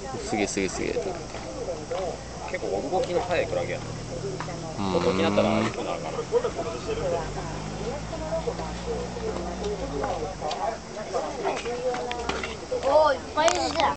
すげえすげえすげえ。 結構動きの速いクラゲやな。動きになったら行くなあかん。 おー、いっぱいいるじゃん。